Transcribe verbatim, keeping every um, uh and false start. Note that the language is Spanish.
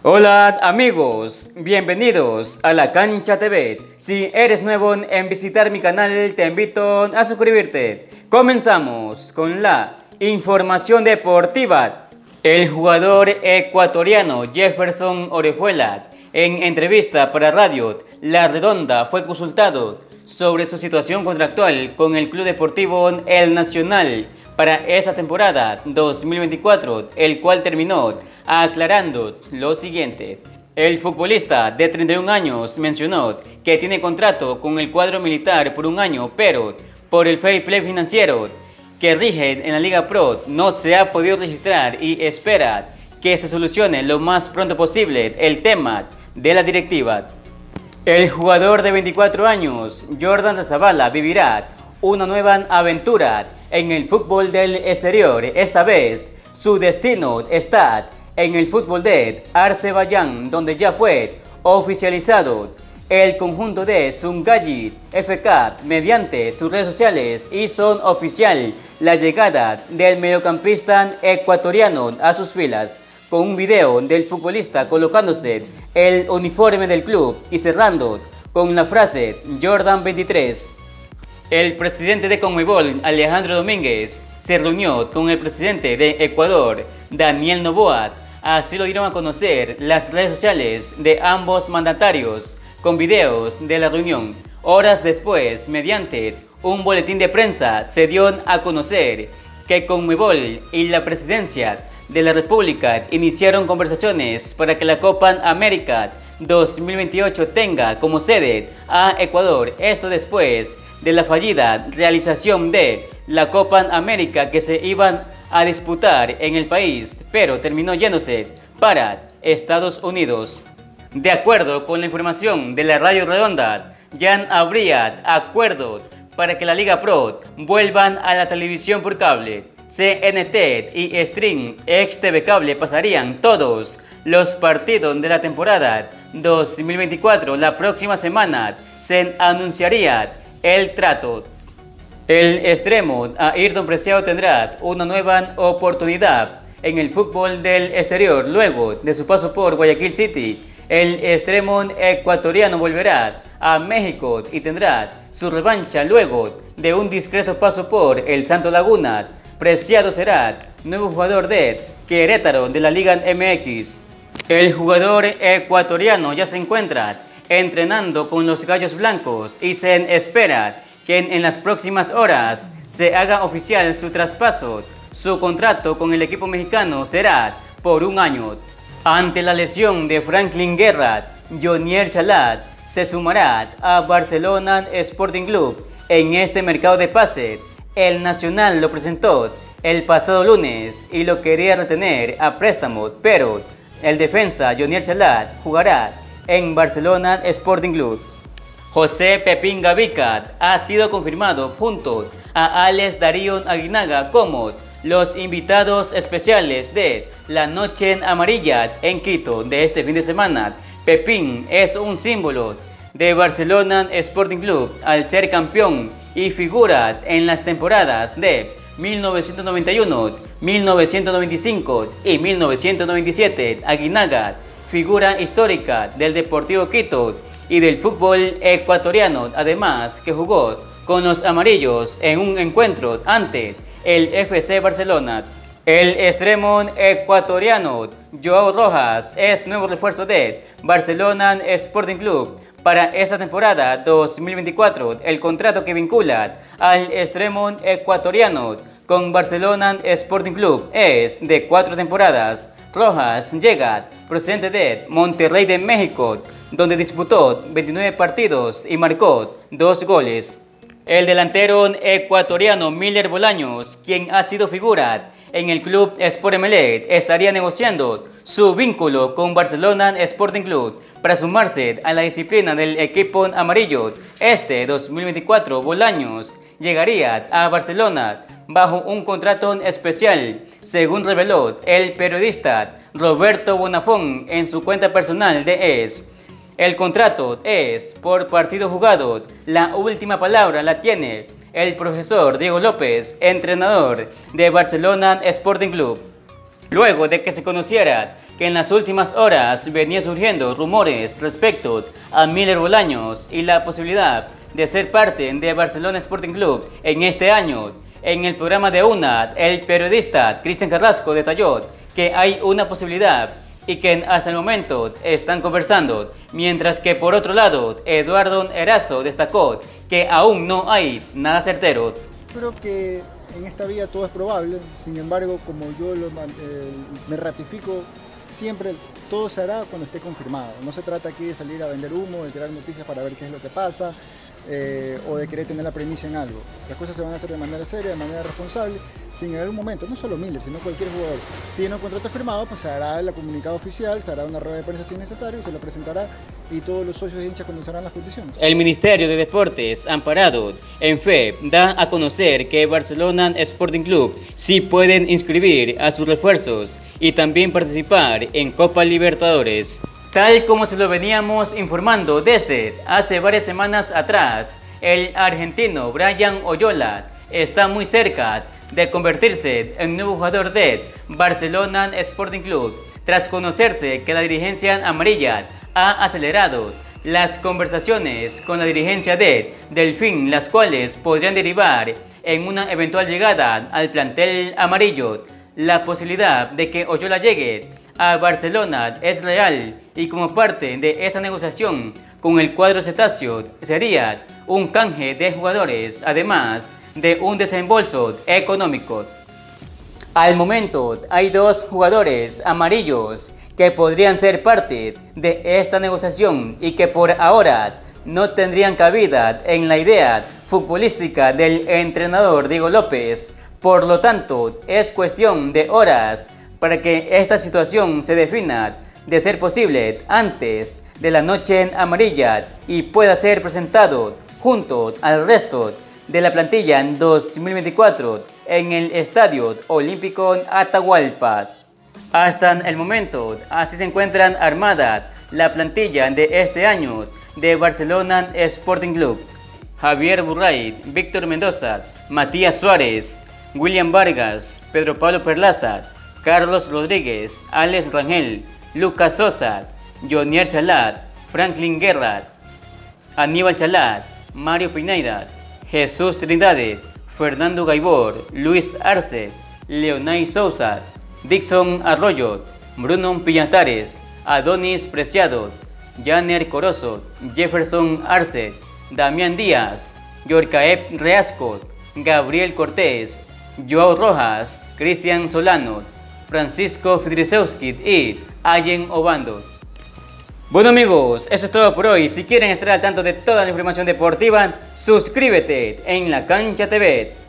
Hola amigos, bienvenidos a La Cancha T V. Si eres nuevo en visitar mi canal, te invito a suscribirte. Comenzamos con la información deportiva. El jugador ecuatoriano Jefferson Orejuela, en entrevista para Radio La Redonda, fue consultado sobre su situación contractual con el Club Deportivo El Nacional para esta temporada dos mil veinticuatro, el cual terminó aclarando lo siguiente. El futbolista de treinta y un años mencionó que tiene contrato con el cuadro militar por un año, pero por el fair play financiero que rige en la Liga Pro no se ha podido registrar y espera que se solucione lo más pronto posible el tema de la directiva. El jugador de veinticuatro años, Jordan Zavala, vivirá una nueva aventura en el fútbol del exterior. Esta vez, su destino está en el fútbol de Azerbaiyán, donde ya fue oficializado. El conjunto de Sungayit F K, mediante sus redes sociales, hizo oficial la llegada del mediocampista ecuatoriano a sus filas, con un video del futbolista colocándose el uniforme del club y cerrando con la frase Jordan veintitrés. El presidente de Conmebol, Alejandro Domínguez, se reunió con el presidente de Ecuador, Daniel Noboa. Así lo dieron a conocer las redes sociales de ambos mandatarios, con videos de la reunión. Horas después, mediante un boletín de prensa, se dio a conocer que Conmebol y la presidencia de la República iniciaron conversaciones para que la Copa América dos mil veintiocho tenga como sede a Ecuador. Esto después de la fallida realización de la Copa América que se iban a disputar en el país, pero terminó yéndose para Estados Unidos. De acuerdo con la información de la Radio Redonda, ya habría acuerdo para que la Liga Pro vuelvan a la televisión por cable. C N T y Stream ex T V Cable pasarían todos los partidos de la temporada dos mil veinticuatro. La próxima semana se anunciaría el trato. El extremo Ayrton Preciado tendrá una nueva oportunidad en el fútbol del exterior luego de su paso por Guayaquil City. El extremo ecuatoriano volverá a México y tendrá su revancha luego de un discreto paso por el Santo Laguna. Preciado será nuevo jugador de Querétaro de la Liga M X. El jugador ecuatoriano ya se encuentra entrenando con los Gallos Blancos y se espera que en, en las próximas horas se haga oficial su traspaso. Su contrato con el equipo mexicano será por un año. Ante la lesión de Franklin Guerra, Jonier Chalat se sumará a Barcelona Sporting Club en este mercado de pase. El Nacional lo presentó el pasado lunes y lo quería retener a préstamo, pero el defensa Jonier Chalat jugará en Barcelona Sporting Club. José Pepín Gavica ha sido confirmado junto a Alex Darío Aguinaga como los invitados especiales de la Noche Amarilla en Quito de este fin de semana. Pepín es un símbolo de Barcelona Sporting Club al ser campeón y figura en las temporadas de mil novecientos noventa y uno, mil novecientos noventa y cinco y mil novecientos noventa y siete. Aguinaga, figura histórica del Deportivo Quito y del fútbol ecuatoriano, además que jugó con los amarillos en un encuentro ante el F C Barcelona. El extremo ecuatoriano Joao Rojas es nuevo refuerzo de Barcelona Sporting Club para esta temporada dos mil veinticuatro. El contrato que vincula al extremo ecuatoriano con Barcelona Sporting Club es de cuatro temporadas. Rojas llega procedente de Monterrey de México, donde disputó veintinueve partidos y marcó dos goles. El delantero ecuatoriano Miller Bolaños, quien ha sido figura en el club Sport Emelec, estaría negociando su vínculo con Barcelona Sporting Club para sumarse a la disciplina del equipo amarillo. Este dos mil veinticuatro, Bolaños llegaría a Barcelona bajo un contrato especial, según reveló el periodista Roberto Bonafón en su cuenta personal de X. El contrato es por partido jugado. La última palabra la tiene el profesor Diego López, entrenador de Barcelona Sporting Club. Luego de que se conociera que en las últimas horas venía surgiendo rumores respecto a Miller Bolaños y la posibilidad de ser parte de Barcelona Sporting Club en este año, en el programa de UNAD, el periodista Cristian Carrasco detalló que hay una posibilidad y que hasta el momento están conversando, mientras que por otro lado Eduardo Erazo destacó que aún no hay nada certero. Creo que en esta vida todo es probable, sin embargo, como yo lo, eh, me ratifico siempre, todo se hará cuando esté confirmado. No se trata aquí de salir a vender humo, de tirar noticias para ver qué es lo que pasa, eh, o de querer tener la premisa en algo. Las cosas se van a hacer de manera seria, de manera responsable, sin en algún momento, no solo Miller, sino cualquier jugador tiene un contrato firmado, pues se hará el comunicado oficial, se hará una rueda de prensa si es necesario, se lo presentará y todos los socios de hinchas conocerán las condiciones. El Ministerio de Deportes, amparado en F E P, da a conocer que Barcelona Sporting Club sí pueden inscribir a sus refuerzos y también participar en Copa Libertadores. Tal como se lo veníamos informando desde hace varias semanas atrás, el argentino Brian Oyola está muy cerca de convertirse en nuevo jugador de Barcelona Sporting Club, tras conocerse que la dirigencia amarilla ha acelerado las conversaciones con la dirigencia de Delfín, las cuales podrían derivar en una eventual llegada al plantel amarillo. La posibilidad de que Oyola llegue a Barcelona es real y como parte de esa negociación con el cuadro cetáceo sería un canje de jugadores, además de un desembolso económico. Al momento hay dos jugadores amarillos que podrían ser parte de esta negociación y que por ahora no tendrían cabida en la idea futbolística del entrenador Diego López. Por lo tanto, es cuestión de horas para que esta situación se defina, de ser posible antes de la noche amarilla, y pueda ser presentado junto al resto de la plantilla en dos mil veinticuatro en el Estadio Olímpico Atahualpa. Hasta el momento, así se encuentran armada la plantilla de este año de Barcelona Sporting Club. Javier Burray, Víctor Mendoza, Matías Suárez, William Vargas, Pedro Pablo Perlaza, Carlos Rodríguez, Alex Rangel, Lucas Sosa, Jonier Chalat, Franklin Guerra, Aníbal Chalat, Mario Pineda, Jesús Trindade, Fernando Gaibor, Luis Arce, Leonay Sousa, Dixon Arroyo, Bruno Piñatares, Adonis Preciado, Janer Corozo, Jefferson Arce, Damián Díaz, Yorcaep Reasco, Gabriel Cortés, Joao Rojas, Cristian Solano, Francisco Fidrisewski y Allen Obando. Bueno amigos, eso es todo por hoy. Si quieren estar al tanto de toda la información deportiva, suscríbete en La Cancha T V.